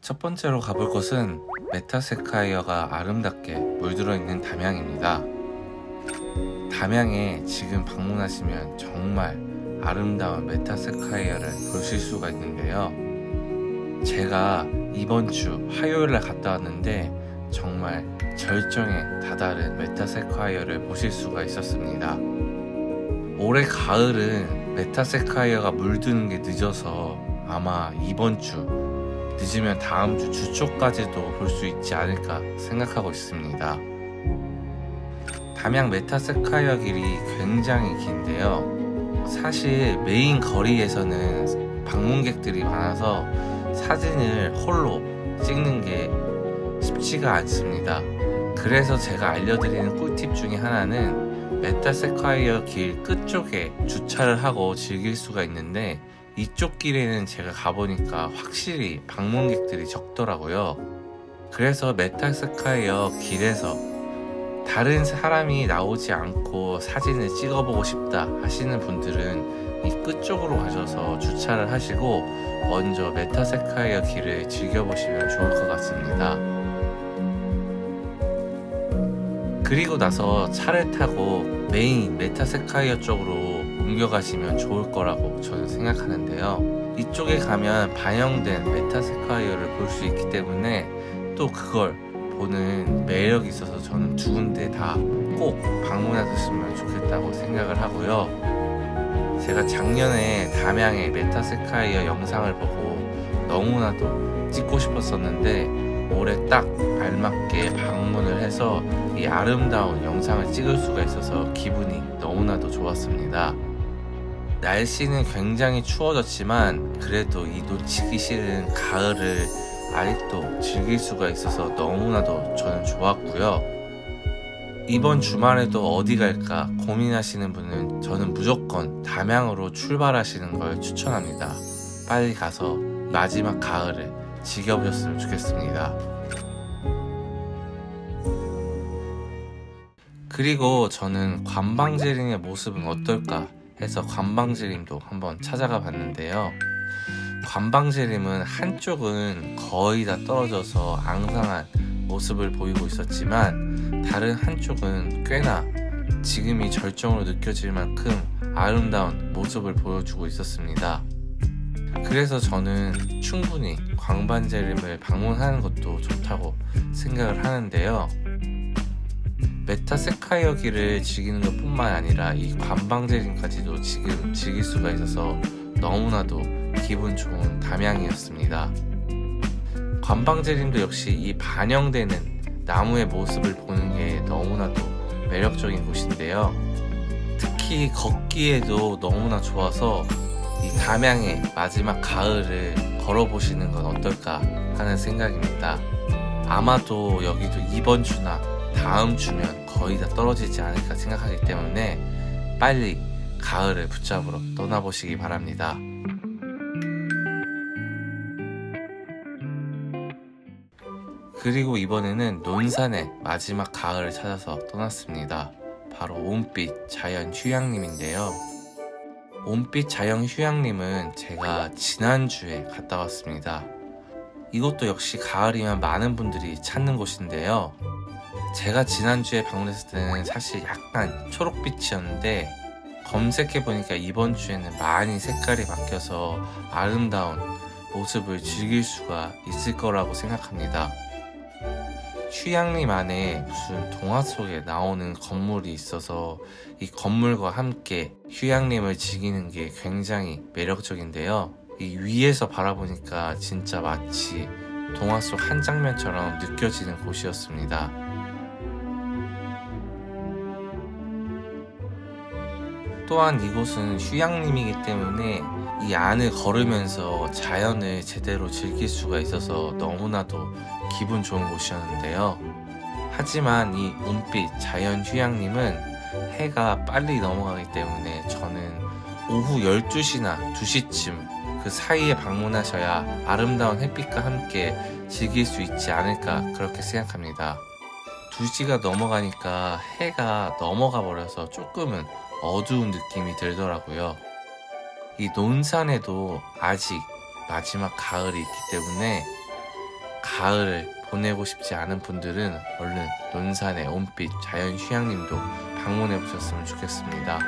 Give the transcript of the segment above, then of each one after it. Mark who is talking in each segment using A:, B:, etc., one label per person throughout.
A: 첫 번째로 가볼 곳은 메타세콰이어가 아름답게 물들어 있는 담양입니다. 담양에 지금 방문하시면 정말 아름다운 메타세콰이어를 보실 수가 있는데요. 제가 이번 주 화요일날 갔다 왔는데 정말 절정에 다다른 메타세콰이어를 보실 수가 있었습니다. 올해 가을은 메타세콰이어가 물드는 게 늦어서 아마 이번 주 늦으면 다음 주 초까지도 볼 수 있지 않을까 생각하고 있습니다. 담양 메타세콰이어 길이 굉장히 긴데요. 사실 메인 거리에서는 방문객들이 많아서 사진을 홀로 찍는 게 쉽지가 않습니다. 그래서 제가 알려드리는 꿀팁 중에 하나는 메타세콰이어 길 끝쪽에 주차를 하고 즐길 수가 있는데, 이쪽 길에는 제가 가보니까 확실히 방문객들이 적더라고요. 그래서 메타세콰이어 길에서 다른 사람이 나오지 않고 사진을 찍어보고 싶다 하시는 분들은 이 끝쪽으로 가셔서 주차를 하시고 먼저 메타세콰이어 길을 즐겨보시면 좋을 것 같습니다. 그리고 나서 차를 타고 메인 메타세콰이어 쪽으로 옮겨가시면 좋을 거라고 저는 생각하는데요. 이쪽에 가면 반영된 메타세콰이어를 볼 수 있기 때문에 또 그걸 보는 매력이 있어서 저는 두 군데 다 꼭 방문하셨으면 좋겠다고 생각을 하고요. 제가 작년에 담양의 메타세콰이어 영상을 보고 너무나도 찍고 싶었었는데 올해 딱 알맞게 방문을 해서 이 아름다운 영상을 찍을 수가 있어서 기분이 너무나도 좋았습니다. 날씨는 굉장히 추워졌지만 그래도 이 놓치기 싫은 가을을 아직도 즐길 수가 있어서 너무나도 저는 좋았고요. 이번 주말에도 어디 갈까 고민하시는 분은 저는 무조건 담양으로 출발하시는 걸 추천합니다. 빨리 가서 마지막 가을을 즐겨보셨으면 좋겠습니다. 그리고 저는 관방지림의 모습은 어떨까 해서 관방지림도 한번 찾아가 봤는데요. 관방지림은 한쪽은 거의 다 떨어져서 앙상한 모습을 보이고 있었지만 다른 한쪽은 꽤나 지금이 절정으로 느껴질 만큼 아름다운 모습을 보여주고 있었습니다. 그래서 저는 충분히 관방지림을 방문하는 것도 좋다고 생각을 하는데요. 메타세콰이어 길을 즐기는 것 뿐만 아니라 이 관방지림까지도 지금 즐길 수가 있어서 너무나도 기분 좋은 담양이었습니다. 관방지림도 역시 이 반영되는 나무의 모습을 보는 게 너무나도 매력적인 곳인데요. 특히 걷기에도 너무나 좋아서 이 담양의 마지막 가을을 걸어보시는 건 어떨까 하는 생각입니다. 아마도 여기도 이번 주나 다음 주면 거의 다 떨어지지 않을까 생각하기 때문에 빨리 가을을 붙잡으러 떠나보시기 바랍니다. 그리고 이번에는 논산의 마지막 가을을 찾아서 떠났습니다. 바로 온빛 자연 휴양림인데요. 온빛 자연 휴양림은 제가 지난주에 갔다 왔습니다. 이것도 역시 가을이면 많은 분들이 찾는 곳인데요. 제가 지난주에 방문했을 때는 사실 약간 초록빛이었는데 검색해보니까 이번 주에는 많이 색깔이 바뀌어서 아름다운 모습을 즐길 수가 있을 거라고 생각합니다. 휴양림 안에 무슨 동화 속에 나오는 건물이 있어서 이 건물과 함께 휴양림을 즐기는 게 굉장히 매력적인데요. 이 위에서 바라보니까 진짜 마치 동화 속 한 장면처럼 느껴지는 곳이었습니다. 또한 이곳은 휴양림이기 때문에 이 안을 걸으면서 자연을 제대로 즐길 수가 있어서 너무나도 기분 좋은 곳이었는데요. 하지만 이 온빛 자연 휴양림은 해가 빨리 넘어가기 때문에 저는 오후 12시나 2시쯤 그 사이에 방문하셔야 아름다운 햇빛과 함께 즐길 수 있지 않을까 그렇게 생각합니다. 2시가 넘어가니까 해가 넘어가 버려서 조금은 어두운 느낌이 들더라고요. 이 논산에도 아직 마지막 가을이 있기 때문에 가을을 보내고 싶지 않은 분들은 얼른 논산의 온빛 자연휴양림도 방문해 보셨으면 좋겠습니다.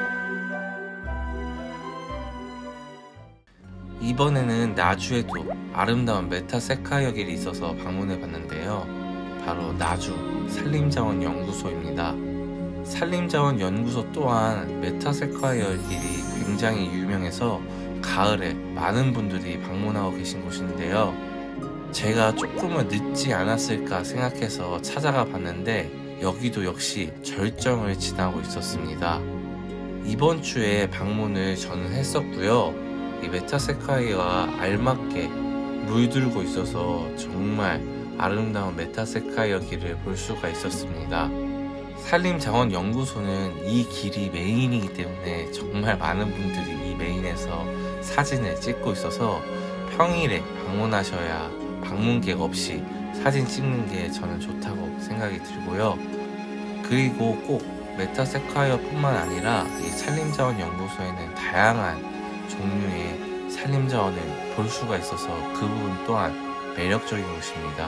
A: 이번에는 나주에도 아름다운 메타세카이어 길이 있어서 방문해 봤는데요. 바로 나주 산림자원연구소입니다. 산림자원연구소 또한 메타세카이어 길이 굉장히 유명해서 가을에 많은 분들이 방문하고 계신 곳인데요. 제가 조금은 늦지 않았을까 생각해서 찾아가 봤는데 여기도 역시 절정을 지나고 있었습니다. 이번 주에 방문을 저는 했었고요. 이 메타세카이어가 알맞게 물들고 있어서 정말 아름다운 메타세카이어 길을 볼 수가 있었습니다. 산림자원연구소는 이 길이 메인이기 때문에 정말 많은 분들이 이 메인에서 사진을 찍고 있어서 평일에 방문하셔야 방문객 없이 사진 찍는 게 저는 좋다고 생각이 들고요. 그리고 꼭 메타세카이어 뿐만 아니라 이 산림자원연구소에는 다양한 종류의 산림자원을 볼 수가 있어서 그 부분 또한 매력적인 곳입니다.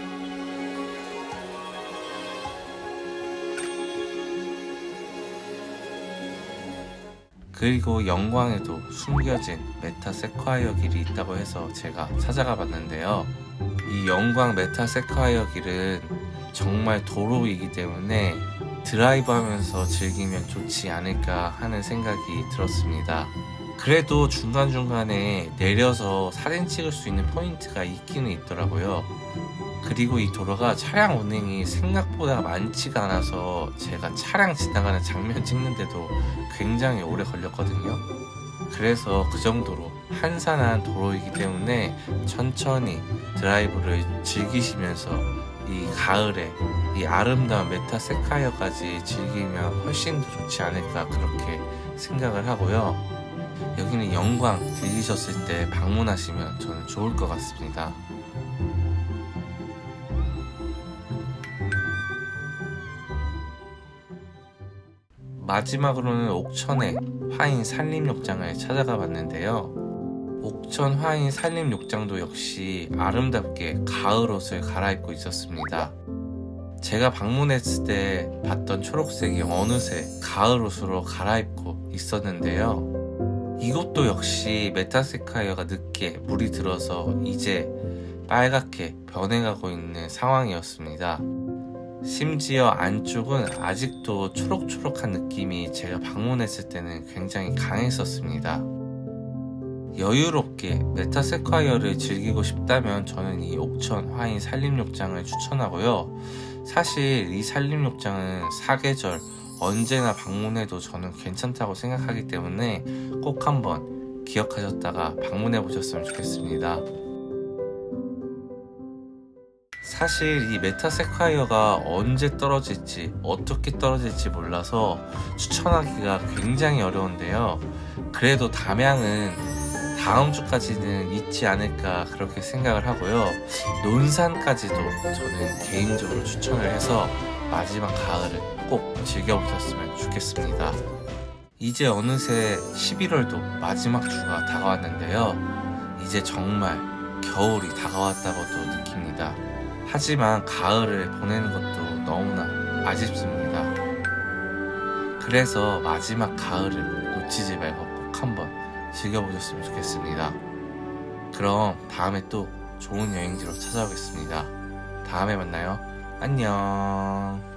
A: 그리고 영광에도 숨겨진 메타세카이어 길이 있다고 해서 제가 찾아가 봤는데요. 이 영광 메타세카이어 길은 정말 도로이기 때문에 드라이브 하면서 즐기면 좋지 않을까 하는 생각이 들었습니다. 그래도 중간중간에 내려서 사진 찍을 수 있는 포인트가 있기는 있더라고요. 그리고 이 도로가 차량 운행이 생각보다 많지가 않아서 제가 차량 지나가는 장면 찍는데도 굉장히 오래 걸렸거든요. 그래서 그 정도로 한산한 도로이기 때문에 천천히 드라이브를 즐기시면서 이 가을에 이 아름다운 메타세카이어까지 즐기면 훨씬 더 좋지 않을까 그렇게 생각을 하고요. 여기는 영광 들리셨을 때 방문하시면 저는 좋을 것 같습니다. 마지막으로는 옥천의 화인 산림욕장을 찾아가 봤는데요. 옥천 화인 산림욕장도 역시 아름답게 가을 옷을 갈아입고 있었습니다. 제가 방문했을 때 봤던 초록색이 어느새 가을 옷으로 갈아입고 있었는데요. 이곳도 역시 메타세카이어가 늦게 물이 들어서 이제 빨갛게 변해가고 있는 상황이었습니다. 심지어 안쪽은 아직도 초록초록한 느낌이 제가 방문했을 때는 굉장히 강했었습니다. 여유롭게 메타세카이어를 즐기고 싶다면 저는 이 옥천 화인 산림욕장을 추천하고요. 사실 이 산림욕장은 사계절 언제나 방문해도 저는 괜찮다고 생각하기 때문에 꼭 한번 기억하셨다가 방문해 보셨으면 좋겠습니다. 사실 이 메타세카이어가 언제 떨어질지 어떻게 떨어질지 몰라서 추천하기가 굉장히 어려운데요. 그래도 담양은 다음 주까지는 있지 않을까 그렇게 생각을 하고요. 논산까지도 저는 개인적으로 추천을 해서 마지막 가을을 꼭 즐겨보셨으면 좋겠습니다. 이제 어느새 11월도 마지막 주가 다가왔는데요. 이제 정말 겨울이 다가왔다고도 느낍니다. 하지만 가을을 보내는 것도 너무나 아쉽습니다. 그래서 마지막 가을을 놓치지 말고 꼭 한번 즐겨보셨으면 좋겠습니다. 그럼 다음에 또 좋은 여행지로 찾아오겠습니다. 다음에 만나요. 안녕.